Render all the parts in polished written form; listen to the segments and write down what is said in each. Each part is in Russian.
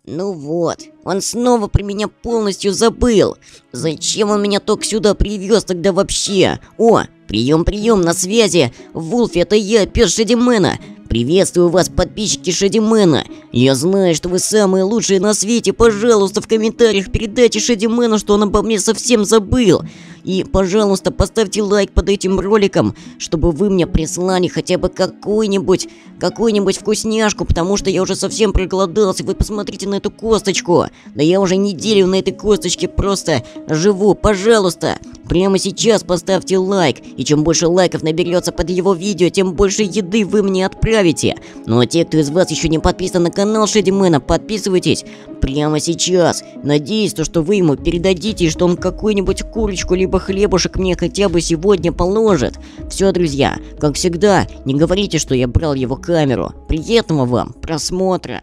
Ну вот, он снова про меня полностью забыл. Зачем он меня только сюда привез тогда вообще? О, прием, на связи. Вулфи, это я, пес Шэдимена. Приветствую вас, подписчики Шэдимена. Я знаю, что вы самые лучшие на свете. Пожалуйста, в комментариях передайте Шэдимену, что он обо мне совсем забыл. И, пожалуйста, поставьте лайк под этим роликом, чтобы вы мне прислали хотя бы какую-нибудь вкусняшку, потому что я уже совсем проголодался. Вы посмотрите на эту косточку. Да я уже неделю на этой косточке просто живу. Пожалуйста, прямо сейчас поставьте лайк. И чем больше лайков наберется под его видео, тем больше еды вы мне отправите. Ну а те, кто из вас еще не подписан на канал Шэдимена, подписывайтесь прямо сейчас. Надеюсь, что вы ему передадите, и что он какую-нибудь курочку либо хлебушек мне хотя бы сегодня положит. Все, друзья, как всегда, не говорите, что я брал его камеру. Приятного вам просмотра.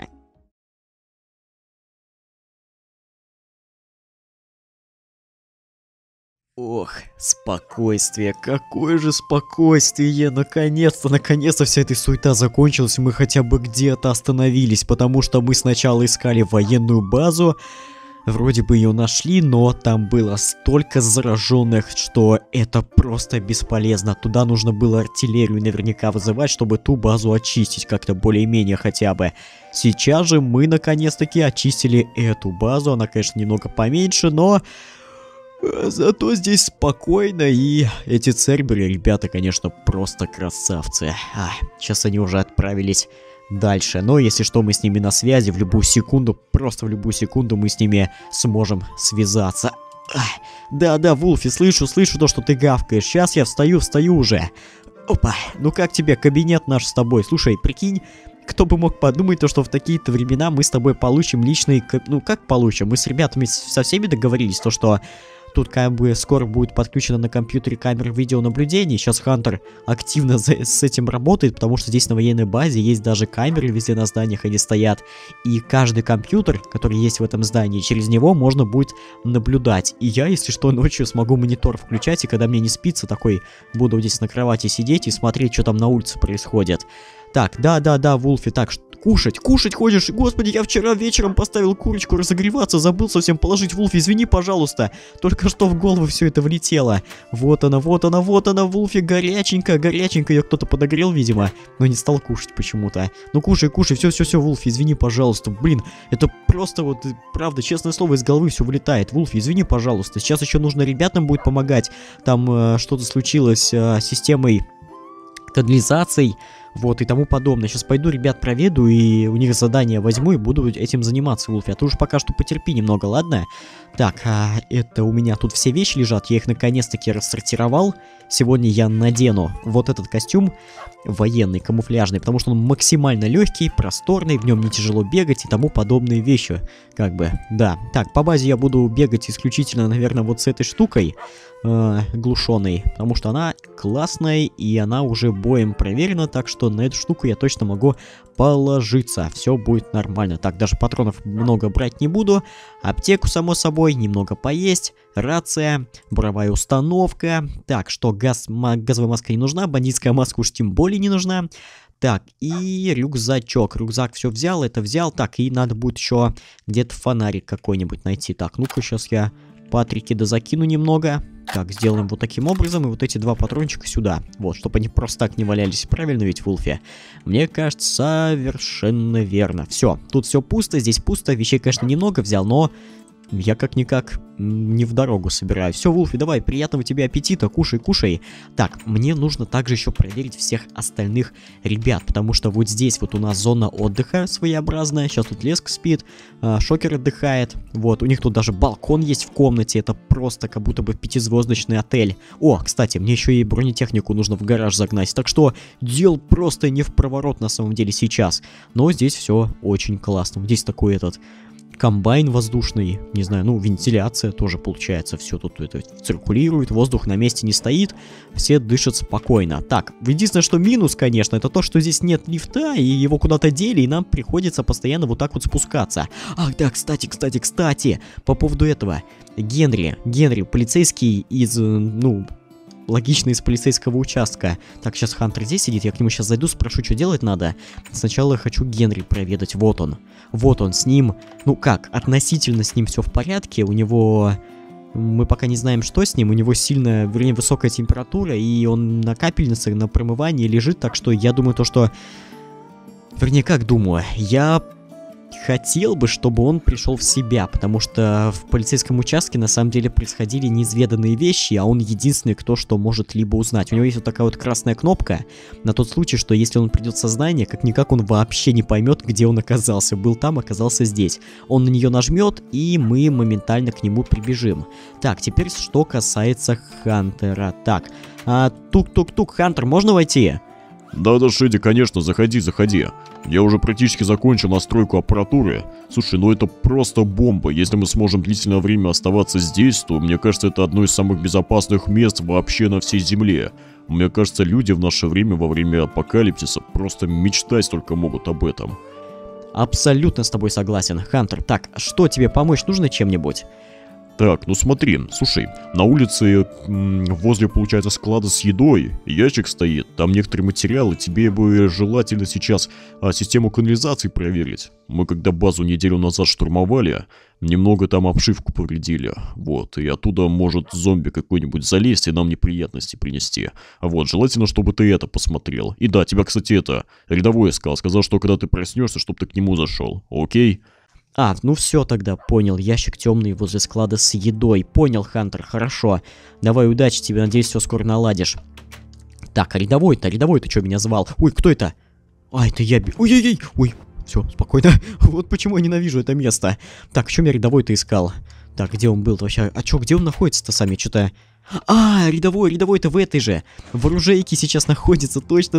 Ох, спокойствие, какое же спокойствие, наконец-то вся эта суета закончилась, и мы хотя бы где-то остановились, потому что мы сначала искали военную базу, вроде бы ее нашли, но там было столько зараженных, что это просто бесполезно, туда нужно было артиллерию наверняка вызывать, чтобы ту базу очистить как-то более-менее хотя бы. Сейчас же мы наконец-таки очистили эту базу, она, конечно, немного поменьше, но... Зато здесь спокойно, и эти церберы, ребята, конечно, просто красавцы. Сейчас они уже отправились дальше. Но если что, мы с ними на связи в любую секунду, просто в любую секунду мы с ними сможем связаться. Да, Вулфи, слышу то, что ты гавкаешь. Сейчас я встаю уже. Опа, ну как тебе кабинет наш с тобой? Слушай, прикинь, кто бы мог подумать, что в такие-то времена мы с тобой получим личный... Ну как получим? Мы с ребятами со всеми договорились, что... Тут как бы скоро будет подключена на компьютере камера видеонаблюдения. Сейчас Хантер активно с этим работает, потому что здесь на военной базе есть даже камеры везде на зданиях, они стоят. И каждый компьютер, который есть в этом здании, через него можно будет наблюдать. И я, если что, ночью смогу монитор включать, и когда мне не спится, такой буду здесь на кровати сидеть и смотреть, что там на улице происходит. Так, да, Вулфи, так, кушать хочешь? Господи, я вчера вечером поставил курочку разогреваться, забыл совсем положить. Вулфи, извини, пожалуйста, только что в голову все это влетело. Вот она, Вулфи, горяченькая, ее кто-то подогрел, видимо, но не стал кушать почему-то. Ну, кушай, все, Вулфи, извини, пожалуйста, блин, это просто вот, правда, честное слово, из головы все вылетает. Вулфи, извини, пожалуйста, сейчас еще нужно ребятам будет помогать, там что-то случилось с системой канализацией, вот, и тому подобное. Сейчас пойду ребят проведу, и у них задание возьму, и буду этим заниматься, Вулфи. А ты уж пока что потерпи немного, ладно? Так, это у меня тут все вещи лежат, я их наконец-таки рассортировал. Сегодня я надену вот этот костюм военный, камуфляжный, потому что он максимально легкий, просторный, в нем не тяжело бегать и тому подобные вещи, как бы, да. Так, по базе я буду бегать исключительно, наверное, вот с этой штукой, глушеной, потому что она классная, и она уже боем проверена, так что на эту штуку я точно могу положиться, все будет нормально. Так, даже патронов много брать не буду, аптеку, само собой, немного поесть, рация, буровая установка. Так, что, газовая маска не нужна, бандитская маска уж тем более не нужна. Так, и рюкзачок. Рюкзак все взял, это взял. Так, и надо будет еще где-то фонарик какой-нибудь найти. Так, ну-ка, сейчас я Патрики дозакину немного. Так, сделаем вот таким образом, и вот эти два патрончика сюда. Вот, чтобы они просто так не валялись. Правильно ведь, Вулфи? Мне кажется, совершенно верно. Все, тут все пусто, здесь пусто. Вещей, конечно, немного взял, но я как-никак не в дорогу собираюсь. Все, Вулфи, давай, приятного тебе аппетита, кушай. Так, мне нужно также еще проверить всех остальных ребят, потому что вот здесь вот у нас зона отдыха своеобразная. Сейчас тут Леска спит, Шокер отдыхает. Вот, у них тут даже балкон есть в комнате. Это просто как будто бы 5-звездочный отель. О, кстати, мне еще и бронетехнику нужно в гараж загнать. Так что дел просто не в проворот на самом деле сейчас. Но здесь все очень классно. Здесь такой этот... комбайн воздушный, не знаю, ну, вентиляция тоже получается, все тут это циркулирует, воздух на месте не стоит, все дышат спокойно. Так, единственное, что минус, конечно, это то, что здесь нет лифта, и его куда-то дели, и нам приходится постоянно вот так вот спускаться. Ах, да, кстати, по поводу этого, Генри, полицейский из, ну... логично из полицейского участка. Так, сейчас Хантер здесь сидит, я к нему сейчас зайду, спрошу, что делать надо. Сначала я хочу Генри проведать, вот он. Вот он, с ним, ну как, относительно с ним все в порядке, у него... Мы пока не знаем, что с ним, у него сильно, вернее, высокая температура, и он на капельнице, на промывании лежит, так что я думаю то, что... Вернее, как думаю, я хотел бы, чтобы он пришел в себя, потому что в полицейском участке на самом деле происходили неизведанные вещи, а он единственный, кто что может либо узнать. У него есть вот такая вот красная кнопка, на тот случай, что если он придет в сознание, как-никак он вообще не поймет, где он оказался. Был там, оказался здесь. Он на нее нажмет, и мы моментально к нему прибежим. Так, теперь что касается Хантера. Так, тук-тук-тук, Хантер, можно войти? Да-да, Шеди, конечно, заходи. Я уже практически закончил настройку аппаратуры. Слушай, ну это просто бомба. Если мы сможем длительное время оставаться здесь, то, мне кажется, это одно из самых безопасных мест вообще на всей Земле. Мне кажется, люди в наше время, во время апокалипсиса, просто мечтать только могут об этом. Абсолютно с тобой согласен, Хантер. Так, что, тебе помочь нужно чем-нибудь? Так, ну смотри, слушай, на улице возле, получается, склада с едой ящик стоит, там некоторые материалы, тебе бы желательно сейчас систему канализации проверить. Мы когда базу неделю назад штурмовали, немного там обшивку повредили, вот, и оттуда может зомби какой-нибудь залезть и нам неприятности принести. Вот, желательно, чтобы ты это посмотрел. И да, тебя, кстати, рядовой искал, сказал, что когда ты проснешься, чтобы ты к нему зашел, окей? Ну все тогда, понял, ящик темный возле склада с едой. Понял, Хантер, хорошо. Давай, удачи тебе, надеюсь, все скоро наладишь. Так, рядовой ты что меня звал? Ой, кто это? Это я... Ой-ой-ой, ой, все, спокойно. Вот почему я ненавижу это место. Так, что меня рядовой-то искал? Так, где он был вообще? Где он находится-то сами? Что-то... рядовой-то в этой же. В оружейке сейчас находится. Точно.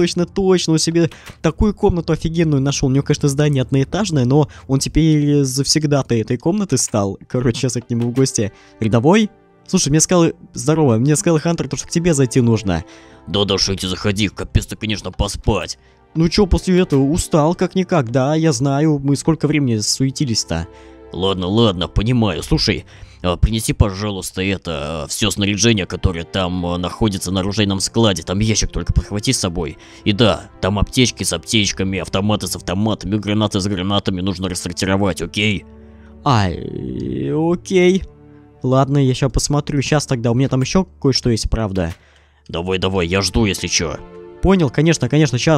Он себе такую комнату офигенную нашел. У него, конечно, здание одноэтажное, но он теперь завсегдатай этой комнаты стал. Короче, сейчас я к нему в гости. Рядовой? Слушай, мне сказал... Здорово, мне сказал Хантер, что к тебе зайти нужно. Да-да, Шети, заходи, капец-то, конечно, поспать. Ну чё, после этого устал как-никак, да, я знаю. Мы сколько времени суетились-то. Ладно, понимаю. Слушай, принеси, пожалуйста, все снаряжение, которое там находится на оружейном складе. Там ящик только подхвати с собой. И да, там аптечки с аптечками, автоматы с автоматами, гранаты с гранатами нужно рассортировать, окей? Окей. Ладно, я сейчас посмотрю. Сейчас тогда, у меня там еще кое-что есть, правда. Давай, я жду, если чё. Понял, конечно,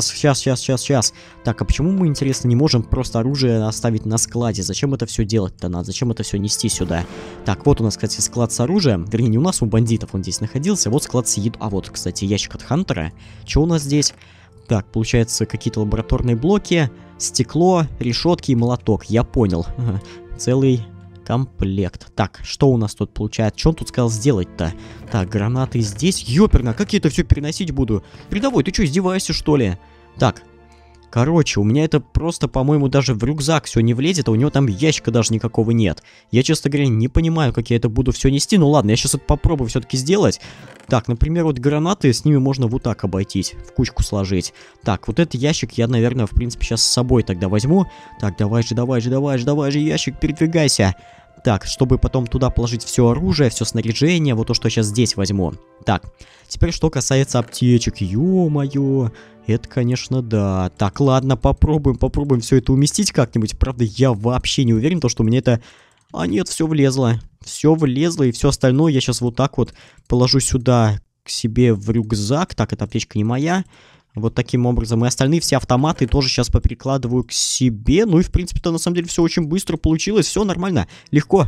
сейчас. Так, а почему мы, интересно, не можем просто оружие оставить на складе? Зачем это все делать-то надо? Зачем это все нести сюда? Так, вот у нас, кстати, склад с оружием. Вернее, не у нас, у бандитов он здесь находился. Вот склад с едой. Вот, кстати, ящик от Хантера. Что у нас здесь? Так, получается, какие-то лабораторные блоки, стекло, решетки и молоток. Я понял. Целый... комплект. Так, что у нас тут получается? Что он тут сказал сделать-то? Так, гранаты здесь. Ёперно, как я это все переносить буду? Рядовой, ты что, издеваешься, что ли? Так, короче, у меня это просто, по-моему, даже в рюкзак все не влезет, а у него там ящика даже никакого нет. Я, честно говоря, не понимаю, как я это буду все нести. Ну ладно, я сейчас это попробую все-таки сделать. Так, например, вот гранаты, с ними можно вот так обойтись, в кучку сложить. Так, вот этот ящик я, наверное, в принципе, сейчас с собой тогда возьму. Так, давай же, ящик, передвигайся. Так, чтобы потом туда положить все оружие, все снаряжение, вот то, что я сейчас здесь возьму. Так, теперь что касается аптечек. Ё-моё, это, конечно, да. Так, ладно, попробуем все это уместить как-нибудь. Правда, я вообще не уверен, что у меня это... нет, все влезло. Все влезло, и все остальное я сейчас вот так вот положу сюда к себе в рюкзак. Так, эта аптечка не моя. Вот таким образом. И остальные все автоматы тоже сейчас поперекладываю к себе. Ну и, в принципе-то, на самом деле, все очень быстро получилось. Все нормально. Легко.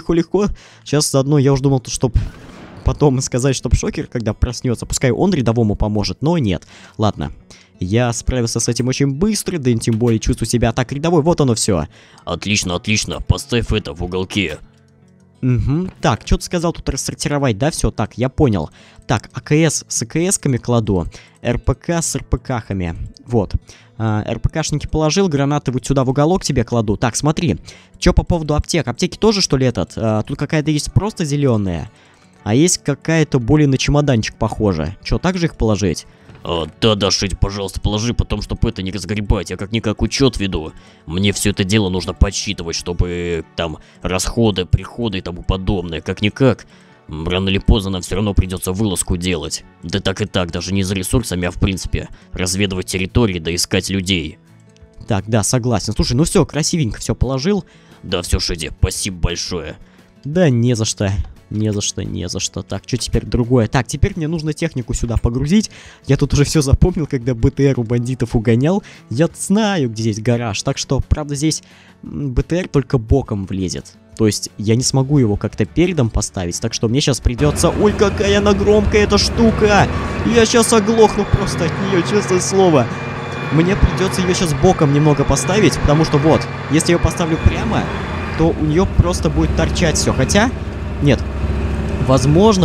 Сейчас заодно я уже думал, что потом сказать, чтоб Шокер, когда проснется, пускай он рядовому поможет, но нет. Ладно. Я справился с этим очень быстро, да и тем более чувствую себя так рядовой. Вот оно все. Отлично. Поставь это в уголке. Угу. Так, что ты сказал тут рассортировать, да? Все, так, я понял. Так, АКС с АКСками кладу, РПК с РПКхами. Вот. РПКшники положил, гранаты вот сюда в уголок тебе кладу. Так, смотри, что по поводу аптек? Аптеки тоже, что ли, тут какая-то есть просто зеленая, а есть какая-то более на чемоданчик похожа. Что, так же их положить? Да, Шети, пожалуйста, положи, потом, чтобы это не разгребать. Я как-никак учет веду. Мне все это дело нужно подсчитывать, чтобы там расходы, приходы и тому подобное. Как-никак. Рано или поздно нам все равно придется вылазку делать. Да так и так, даже не за ресурсами, а в принципе, разведывать территории да искать людей. Так, да, согласен. Слушай, ну все, красивенько все положил. Да все, Шеди, спасибо большое. Да не за что. Не за что, не за что. Так, что теперь другое? Так, теперь мне нужно технику сюда погрузить. Я тут уже все запомнил, когда БТР у бандитов угонял. Я знаю, где здесь гараж. Так что, правда, здесь БТР только боком влезет. То есть я не смогу его как-то передом поставить. Так что мне сейчас придется... Ой, какая она громкая эта штука! Я сейчас оглохну просто от нее, честное слово. Мне придется ее сейчас боком немного поставить, потому что вот, если я ее поставлю прямо, то у нее просто будет торчать все. Хотя... Нет. Возможно.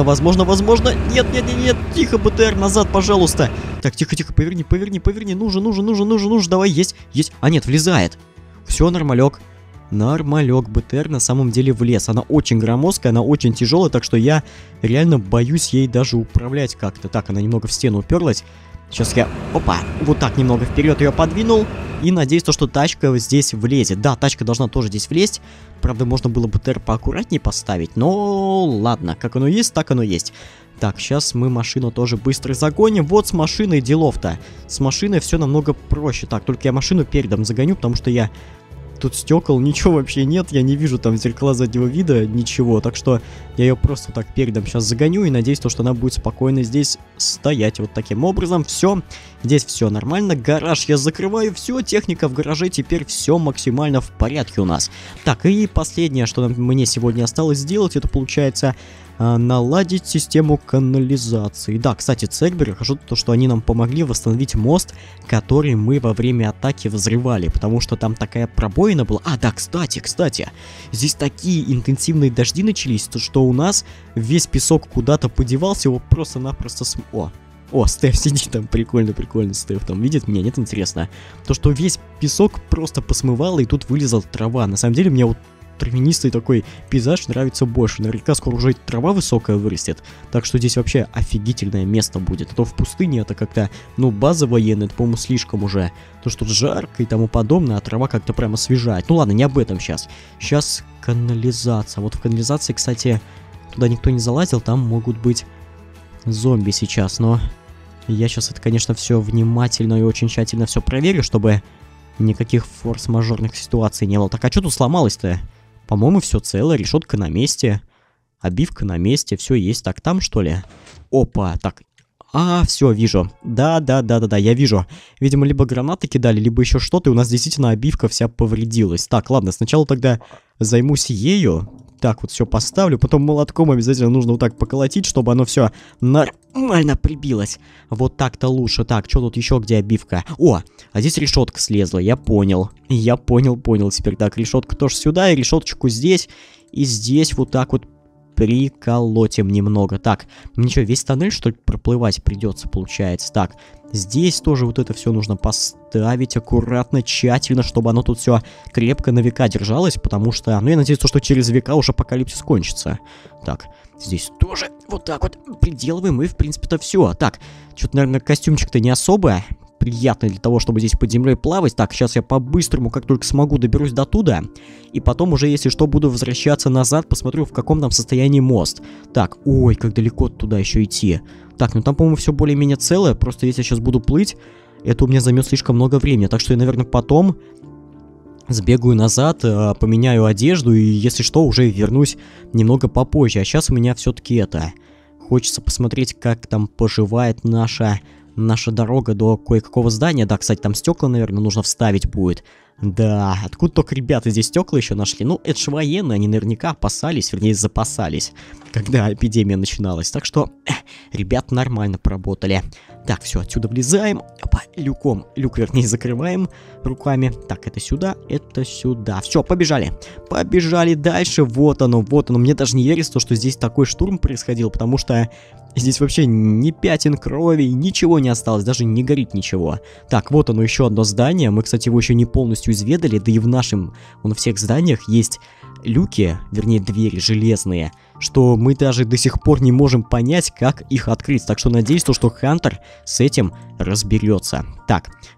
Нет. Тихо, БТР, назад, пожалуйста. Так, тихо, поверни. Нужен. Давай, есть. А, нет, влезает. Все, нормалек. Нормалек, БТР на самом деле влез. Она очень громоздкая, она очень тяжелая, так что я реально боюсь ей даже управлять как-то. Так, она немного в стену уперлась. Сейчас я, опа, вот так немного вперед ее подвинул. И надеюсь, что тачка здесь влезет. Да, тачка должна тоже здесь влезть. Правда, можно было БТР поаккуратнее поставить. Но ладно, как оно есть, так оно есть. Так, сейчас мы машину тоже быстро загоним. Вот с машиной делов-то. С машиной все намного проще. Так, только я машину передом загоню, потому что я... Тут стекол, ничего вообще нет, я не вижу там зеркала заднего вида, ничего. Так что я ее просто так передом сейчас загоню и надеюсь, что она будет спокойно здесь стоять вот таким образом. Все, здесь все нормально, гараж я закрываю, все, техника в гараже, теперь все максимально в порядке у нас. Так, и последнее, что мне сегодня осталось сделать, это получается... наладить систему канализации. Да, кстати, Цербер, хорошо то, что они нам помогли восстановить мост, который мы во время атаки взрывали, потому что там такая пробоина была. А, да, кстати, здесь такие интенсивные дожди начались, что у нас весь песок куда-то подевался, его просто-напросто О, Стеф сидит там, прикольно, Стеф там видит меня, нет, интересно. То, что весь песок просто посмывало, и тут вылезла трава. На самом деле, мне вот травянистый такой пейзаж нравится больше. Наверняка скоро уже трава высокая вырастет. Так что здесь вообще офигительное место будет. А то в пустыне это как-то, ну, база военная, это, по-моему, слишком уже. То, что тут жарко и тому подобное, а трава как-то прямо освежает. Ну ладно, не об этом сейчас. Сейчас канализация. Вот в канализации, кстати, туда никто не залазил, там могут быть зомби сейчас, но я сейчас это, конечно, все внимательно и очень тщательно все проверю, чтобы никаких форс-мажорных ситуаций не было. Так, а что тут сломалось-то? По-моему, все целое, решетка на месте, обивка на месте, все есть. Так, там что ли? Опа, так. А, все, вижу. Да, я вижу. Видимо, либо гранаты кидали, либо еще что-то, и у нас действительно обивка вся повредилась. Так, ладно, сначала тогда займусь ею. Так, вот все поставлю, потом молотком обязательно нужно вот так поколотить, чтобы оно все нормально прибилось. Вот так-то лучше. Так, что тут еще, где обивка? О, а здесь решетка слезла, я понял. Я понял теперь. Так, решетка тоже сюда, и решеточку здесь, и здесь вот так вот приколотим немного. Так, мне что, весь тоннель, что ли, проплывать придется, получается? Так, здесь тоже вот это все нужно поставить аккуратно, тщательно, чтобы оно тут все крепко на века держалось, потому что, ну, я надеюсь, что через века уже апокалипсис кончится. Так, здесь тоже вот так вот приделываем, и, в принципе-то, все. Так, что-то, наверное, костюмчик-то не особо приятный для того, чтобы здесь под землей плавать. Так, сейчас я по-быстрому, как только смогу, доберусь до туда. И потом уже, если что, буду возвращаться назад, посмотрю, в каком там состоянии мост. Так, ой, как далеко туда еще идти. Так, ну там, по-моему, все более-менее целое. Просто если я сейчас буду плыть, это у меня займет слишком много времени. Так что я, наверное, потом сбегаю назад, поменяю одежду и, если что, уже вернусь немного попозже. А сейчас у меня все-таки это... Хочется посмотреть, как там поживает наша дорога до кое-какого здания. Да, кстати, там стекла, наверное, нужно вставить будет. Да, откуда только ребята здесь стекла еще нашли? Ну, это же военные, они наверняка опасались, вернее, запасались, когда эпидемия начиналась. Так что, ребята нормально поработали. Так, все, отсюда влезаем. Опа, люк, вернее, закрываем руками. Так, это сюда. Все, побежали. Побежали дальше. Вот оно. Мне даже не верится, что здесь такой штурм происходил, потому что здесь вообще ни пятен крови, ничего не осталось, даже не горит ничего. Так, вот оно, еще одно здание. Мы, кстати, его еще не полностью изведали, да и во всех зданиях есть люки, вернее, двери железные, что мы даже до сих пор не можем понять, как их открыть. Так что надеюсь, что Хантер с этим разберется. Так,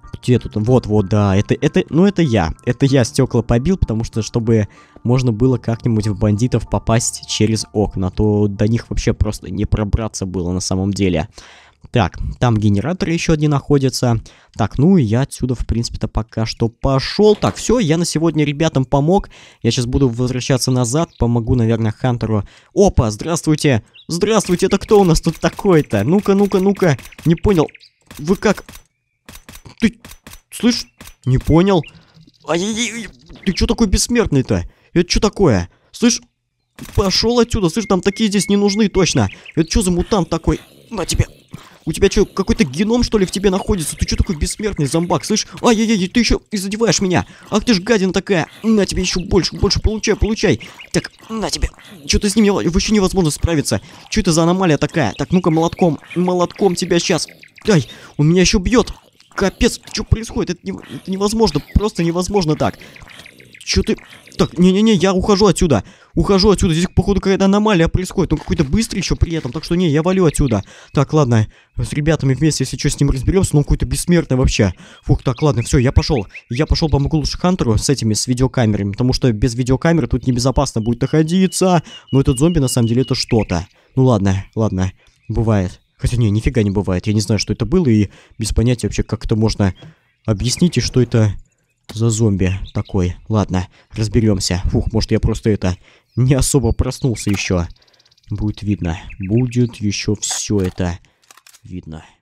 Где тут? Вот, да, это я. Это я стекла побил, потому что, чтобы можно было как-нибудь в бандитов попасть через окна, а то до них вообще просто не пробраться было на самом деле. Так, там генераторы еще одни находятся. Так, ну и я отсюда, в принципе-то, пока что пошел. Так, все, я на сегодня ребятам помог. Я сейчас буду возвращаться назад. Помогу, наверное, Хантеру. Опа, здравствуйте. Здравствуйте, это кто у нас тут такой-то? Ну-ка. Не понял. Вы как? Ты, слышь, не понял. Ай-яй-яй, ты что такой бессмертный-то? Это что такое? Слышь, пошел отсюда. Слышь, там такие здесь не нужны точно. Это что за мутант такой? На тебе. У тебя что, какой-то геном, что ли, в тебе находится? Ты что такой бессмертный зомбак, слышь? Ай-яй-яй, ты еще и задеваешь меня. Ах ты ж гадина такая. На тебе еще больше, получай. Так, на тебе. Что-то с ним вообще невозможно справиться. Что это за аномалия такая? Так, ну-ка, молотком тебя сейчас. Ай, он меня еще бьет. Капец, что происходит? Это невозможно, просто невозможно так. Что ты... Так, не-не-не, я ухожу отсюда. Здесь, походу, какая-то аномалия происходит. Он какой-то быстрый еще при этом. Так что не, я валю отсюда. Так, ладно. С ребятами вместе, если что, с ним разберемся. Но он какой-то бессмертный вообще. Фух, так, ладно, все, я пошел. Помогу лучше Хантеру с видеокамерами. Потому что без видеокамеры тут небезопасно будет находиться. Но этот зомби, на самом деле, это что-то. Ну ладно, бывает. Хотя не, нифига не бывает. Я не знаю, что это было. И без понятия вообще, как это можно объяснить. И что это... за зомби такой. Ладно, разберемся. Фух, может я просто не особо проснулся еще. Будет видно. Будет еще все это видно.